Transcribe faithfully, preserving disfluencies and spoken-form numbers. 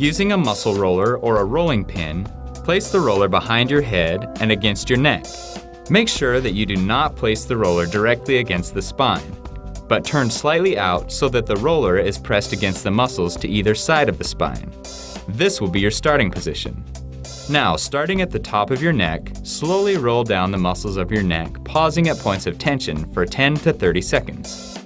Using a muscle roller or a rolling pin, place the roller behind your head and against your neck. Make sure that you do not place the roller directly against the spine, but turn slightly out so that the roller is pressed against the muscles to either side of the spine. This will be your starting position. Now, starting at the top of your neck, slowly roll down the muscles of your neck, pausing at points of tension for ten to thirty seconds.